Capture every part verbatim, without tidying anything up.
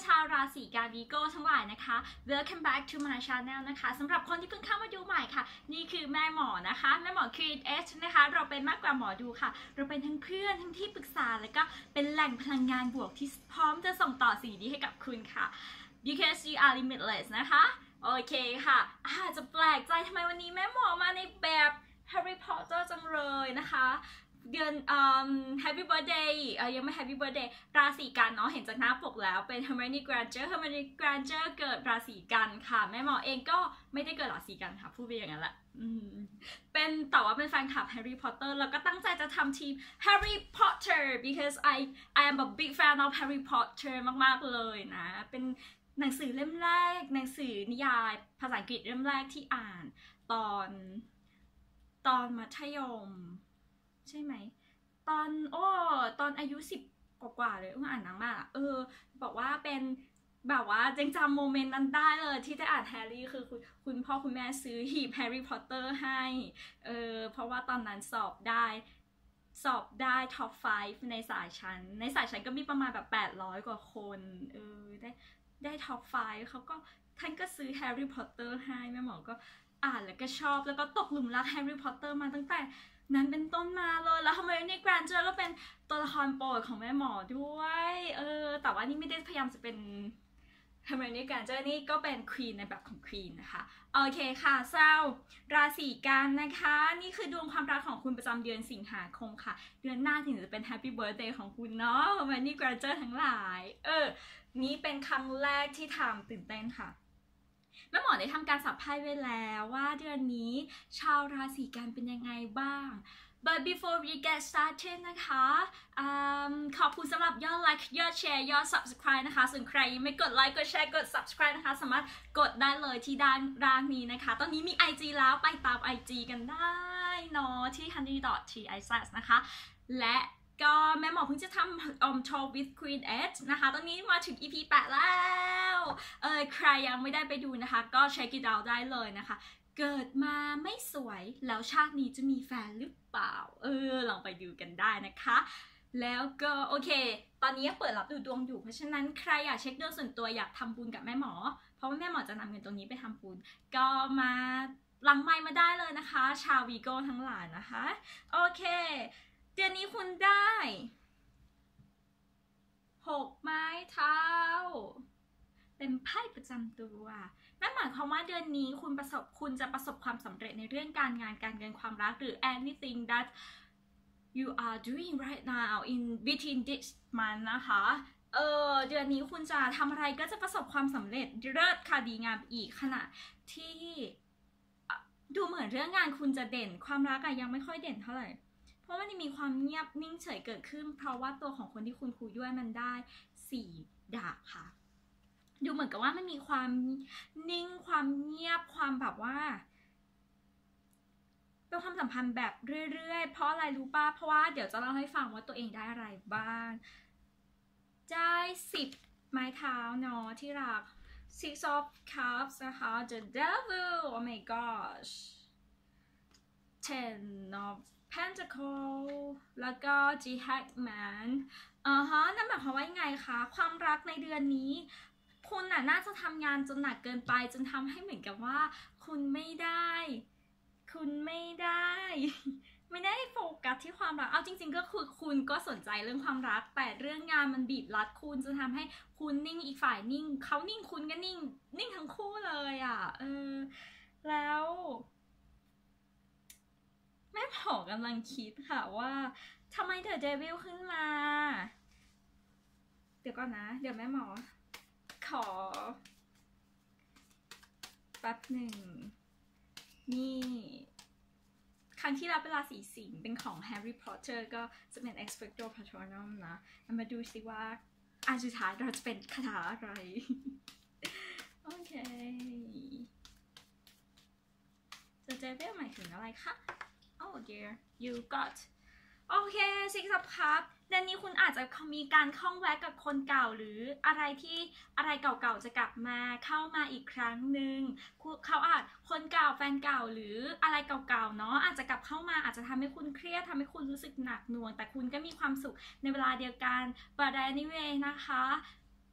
าวราศีกาวีโก้ทั้งหลายนะคะ Welcome back to my channel นะคะสำหรับคนที่เพิ่งเข้ามาดูใหม่ค่ะนี่คือแม่หมอนะคะแม่หมอ Create Edge นะคะเราเป็นมากกว่าหมอดูค่ะเราเป็นทั้งเพื่อนทั้งที่ปรึกษาแล้วก็เป็นแหล่งพลังงานบวกที่พร้อมจะส่งต่อสิ่งดีให้กับคุณค่ะ because you are limitless นะคะโอเคค่ะอาจจะแปลกใจทำไมวันนี้แม่หมอมาในแบบ Harry Potter จังเลยนะคะเดือนอืม Happy Birthday เอ่อยังไม่ Happy Birthday ราศีกันเนาะเห็นจากหน้าปกแล้วเป็น Hermione Granger Hermione Granger เกิดราศีกันค่ะแม่หมอเองก็ไม่ได้เกิดราศีกันค่ะพูดไปอย่างนั้นแหละเป็นแต่ว่าเป็นแฟนคลับ Harry Potter แล้วก็ตั้งใจจะทำทีม Harry Potter because I I am a big fan of Harry Potter มากๆเลยนะเป็นหนังสือเล่มแรกหนังสือนิยายภาษาอังกฤษเล่มแรกที่อ่านตอนตอนมัธยมใช่ไหมตอนโอ้ตอนอายุสิบกว่าๆเลยอ่านหนังมากเออบอกว่าเป็นแบบว่าเจงจำโมเมนต์นั้นได้เลยที่ได้อ่านแฮร์รี่คือคุณคุณพ่อคุณแม่ซื้อหีบแฮร์รี่พอตเตอร์ให้เออเพราะว่าตอนนั้นสอบได้สอบได้ท็อปห้าในสายชั้นในสายชั้นก็มีประมาณแบบแปดร้อยกว่าคนเออได้ได้ท็อปห้าเขาก็ท่านก็ซื้อแฮร์รี่พอตเตอร์ให้แม่หมอก็อ่านแล้วก็ชอบแล้วก็ตกหลุมรักแฮร์รี่พอตเตอร์มาตั้งแต่นั้นเป็นต้นมาเลยแล้วทำไมในแกรนเจอร์ก็เป็นตัวละครโปรดของแม่หมอด้วยเออแต่ว่านี่ไม่ได้พยายามจะเป็นทำไมในแกรนเจอร์นี่ก็เป็นควีนในแบบของควีนนะคะโอเคค่ะเศร้าราศีกันนะคะนี่คือดวงความรักของคุณประจำเดือนสิงหาคมค่ะเดือนหน้าถึงจะเป็นแฮปปี้เบิร์ธเดย์ของคุณเนาะทำไมนี่แกรนเจอร์ทั้งหลายเออนี่เป็นครั้งแรกที่ทำตื่นเต้นค่ะแม่หมอได้ทำการสัมภาษณ์ไว้แล้วว่าเดือนนี้ชาวราศีกันเป็นยังไงบ้าง but before we get started นะคะขอบคุณสำหรับยอดไลค์ยอดแชร์ยอด subscribe นะคะส่วนใครยังไม่กดไลค์กดแชร์กด subscribe นะคะสามารถกดได้เลยที่ด้านล่างนี้นะคะตอนนี้มี ไอ จี แล้วไปตาม ไอ จี กันได้เนาะที่ honey dot t i s นะคะและก็แม่หมอเพิ่งจะทำ um, Talk with Queen Edge นะคะตอนนี้มาถึง อี พี แปดแล้วเออใครยังไม่ได้ไปดูนะคะก็ check it out ได้เลยนะคะเกิดมาไม่สวยแล้วชาตินี้จะมีแฟนหรือเปล่าเออลองไปดูกันได้นะคะแล้วก็โอเคตอนนี้เปิดรับดูดวงอยู่เพราะฉะนั้นใครอยากเช็คดวงส่วนตัวอยากทำบุญกับแม่หมอเพราะว่าแม่หมอจะนำเงินตรงนี้ไปทำบุญก็มาหลังไมค์มาได้เลยนะคะชาววีโก้ทั้งหลายนะคะโอเคเดือนนี้คุณได้หกไม้เท้าเป็นไพ่ประจำตัวนั่นหมายความว่าเดือนนี้คุณประสบคุณจะประสบความสำเร็จในเรื่องการงานการเงินความรักหรือ anything that you are doing right now in within this month นะคะเออเดือนนี้คุณจะทำอะไรก็จะประสบความสำเร็จเลิศค่ะดีงามอีกขณะที่ดูเหมือนเรื่องงานคุณจะเด่นความรักอะยังไม่ค่อยเด่นเท่าไหร่เพราะมันมีความเงียบนิ่งเฉยเกิดขึ้นเพราะว่าตัวของคนที่คุณคุยด้วยมันได้สี่ดาบค่ะดูเหมือนกับว่ามันมีความนิ่งความเงียบความแบบว่าเป็นความสัมพันธ์แบบเรื่อยๆเพราะอะไรรู้ป่ะเพราะว่าเดี๋ยวจะเล่าให้ฟังว่าตัวเองได้อะไรบ้างได้สิบไม้เท้าเนาะที่รัก six of cups นะคะ the devil oh my gosh ten of pentacle แล้วก็ the hangman อ่าฮะนั่นหมายความว่ายังไงคะความรักในเดือนนี้คุณน่ะน่าจะทำงานจนหนักเกินไปจนทำให้เหมือนกับว่าคุณไม่ได้คุณไม่ได้ไม่ได้โฟกัสที่ความรักเอาจริงๆก็คือคุณก็สนใจเรื่องความรักแต่เรื่องงานมันบีบรัดคุณจนทำให้คุณนิ่งอีกฝ่ายนิ่งเขานิ่งคุณก็นิ่งนิ่งทั้งคู่เลยอ่ะเออแล้วแม่หมอกำลังคิดค่ะว่าทำไมเดอะเดวิลขึ้นมาเดี๋ยวก่อนนะเดี๋ยวแม่หมอขอแป๊บหนึ่งนี่ครั้งที่แล้วเป็นราศีสิงห์เป็นของ Harry Potter ก็จะเป็น Expecto Patronum นะมาดูสิว่าอันสุดท้ายเราจะเป็นคาถาอะไร โอเค The Devil หมายถึงอะไรคะ Oh dear you got โอเค Six of Cupsเดือนนี้คุณอาจจะมีการข้องแวะกับคนเก่าหรืออะไรที่อะไรเก่าๆจะกลับมาเข้ามาอีกครั้งหนึ่งเขาอาจคนเก่าแฟนเก่าหรืออะไรเก่าๆเนาะอาจจะกลับเข้ามาอาจจะทำให้คุณเครียดทำให้คุณรู้สึกหนักหน่วงแต่คุณก็มีความสุขในเวลาเดียวกัน but anyway นะคะ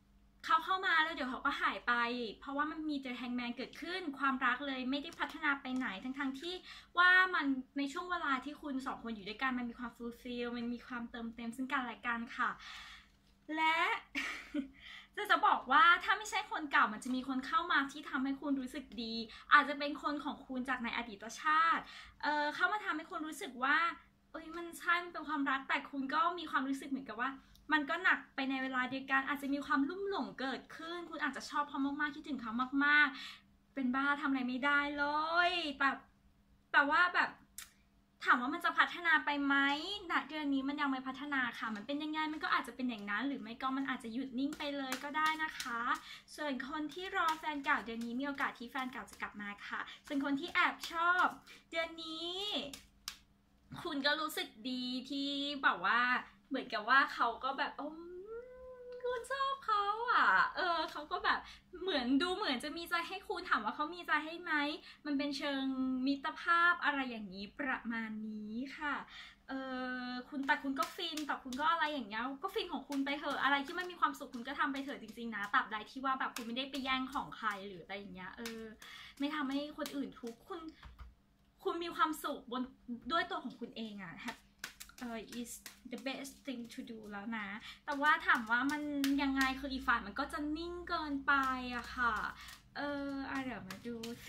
เขาเข้ามาแล้วเดี๋ยวเขาก็หายไปเพราะว่ามันมี The Hangman เกิดขึ้นความรักเลยไม่ได้พัฒนาไปไหนทั้งๆที่ว่ามันในช่วงเวลาที่คุณสองคนอยู่ด้วยกันมันมีความ fulfill มันมีความเติมเต็มซึ่งกันและกันค่ะและ จะจะบอกว่าถ้าไม่ใช่คนเก่ามันจะมีคนเข้ามาที่ทำให้คุณรู้สึกดีอาจจะเป็นคนของคุณจากในอดีตชาติเอ่อเข้ามาทำให้คุณรู้สึกว่าเอ้ยมันใช่มันเป็นความรักแต่คุณก็มีความรู้สึกเหมือนกับว่ามันก็หนักไปในเวลาเดียวกันอาจจะมีความลุ่มหลงเกิดขึ้นคุณอาจจะชอบเขามากๆคิดถึงเขามากๆเป็นบ้าทำอะไรไม่ได้เลยแบบแต่ว่าแบบถามว่ามันจะพัฒนาไปไหมณเดือนนี้มันยังไม่พัฒนาค่ะมันเป็นยังไงมันก็อาจจะเป็นอย่างนั้นหรือไม่ก็มันอาจจะหยุดนิ่งไปเลยก็ได้นะคะส่วนคนที่รอแฟนเก่าเดือนนี้มีโอกาสที่แฟนเก่าจะกลับมาค่ะส่วนคนที่แอบชอบเดือนนี้คุณก็รู้สึกดีที่แบบว่าเหมือนกับว่าเขาก็แบบโอ้คุณชอบเขาอ่ะเออเขาก็แบบเหมือนดูเหมือนจะมีใจให้คุณถามว่าเขามีใจให้ไหมมันเป็นเชิงมิตรภาพอะไรอย่างนี้ประมาณนี้ค่ะเออคุณแต่คุณก็ฟินแต่คุณก็อะไรอย่างเงี้ยก็ฟินของคุณไปเถอะอะไรที่มันมีความสุขคุณก็ทำไปเถอะจริงๆนะตราบใดที่ว่าแบบคุณไม่ได้ไปแย่งของใครหรืออะไรอย่างเงี้ยเออไม่ทำให้คนอื่นทุกข์คุณคุณมีความสุขบนด้วยตัวของคุณเองอะเอ่อ is the best thing to do แล้วนะแต่ว่าถามว่ามันยังไงคืออีกฝ่ายมันก็จะนิ่งเกินไปอะค่ะเอออ่ะเดี๋ยวมาดูสิ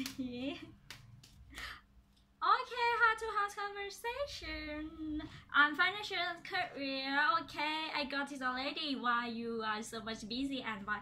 Okay, heart to heart conversation on financial career. Okay, I got it already. Why you are so much busy and why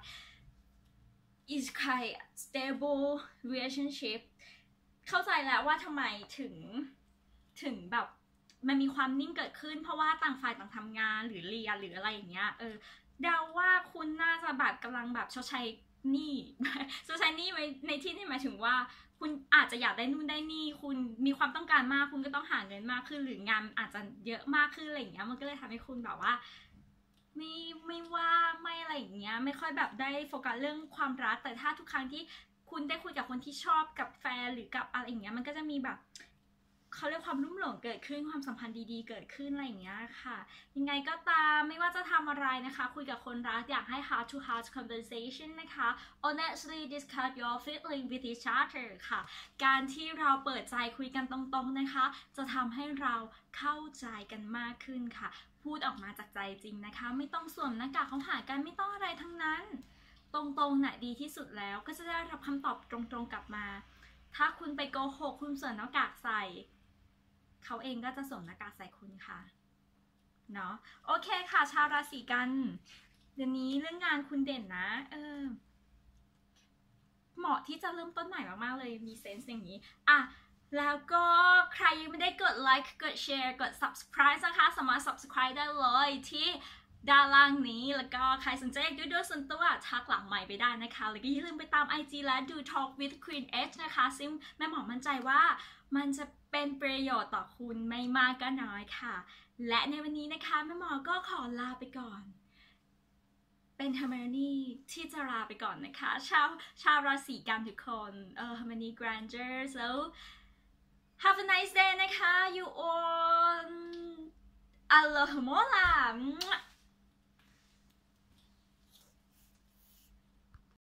is quite stable relationship. เข้าใจแล้วว่าทำไมถึงถึงแบบมันมีความนิ่งเกิดขึ้นเพราะว่าต่างฝ่ายต่างทำงานหรือเรียนหรืออะไรอย่างเงี้ยเออเดาว่าคุณน่าจะแบบกำลังแบบชดใช้หนี้ ชดใช้หนี้ไว้ในที่ที่หมายถึงว่าคุณอาจจะอยากได้นู่นได้นี่คุณมีความต้องการมากคุณก็ต้องหาเงินมากขึ้นหรืองานอาจจะเยอะมากขึ้นอะไรอย่างเงี้ยมันก็เลยทำให้คุณแบบว่าไม่ไม่ว่าไม่อะไรอย่างเงี้ยไม่ค่อยแบบได้โฟกัสเรื่องความรักแต่ถ้าทุกครั้งที่คุณได้คุยกับคนที่ชอบกับแฟนหรือกับอะไรอย่างเงี้ยมันก็จะมีแบบเขาเรียกความรุ่มหลงเกิดขึ้นความสัมพันธ์ดีๆเกิดขึ้นอะไรอย่างเงี้ยค่ะยังไงก็ตามไม่ว่าจะทำอะไรนะคะคุยกับคนรักอยากให้ heart to heart conversation นะคะ honestly discuss your feeling with each other ค่ะการที่เราเปิดใจคุยกันตรงๆนะคะจะทำให้เราเข้าใจกันมากขึ้นค่ะพูดออกมาจากใจจริงนะคะไม่ต้องสวมหน้ากากเขาหากันไม่ต้องอะไรทั้งนั้นตรงๆน่ะดีที่สุดแล้วก็จะได้รับคำตอบตรงๆกลับมาถ้าคุณไปโกหกคุณสวมหน้ากากใส่เขาเองก็จะสวมหน้ากากใส่คุณค่ะเนาะโอเคค่ะชาวราศีกันเดี๋ยวนี้เรื่องงานคุณเด่นนะเออเหมาะที่จะเริ่มต้นใหม่มากๆเลยมีเซนส์อย่างนี้อ่ะแล้วก็ใครยังไม่ได้กดไลค์กดแชร์กด subscribe นะคะสามารถ subscribe ได้เลยที่ด้านล่างนี้แล้วก็ใครสนใจดูดูส่วนตัวทักหลังใหม่ไปได้นะคะแล้วก็อย่าลืมไปตาม ไอ จี และดู Talk with Queen H นะคะซึ่งแม่หมอมั่นใจว่ามันจะเป็นประโยชน์ต่อคุณไม่มากก็น้อยค่ะและในวันนี้นะคะแม่หมอก็ขอลาไปก่อนเป็น Harmony ที่จะลาไปก่อนนะคะชาวชาวราศีกันทุกคนเออ Harmony Granger so have a nice day นะคะ you all Aloha mola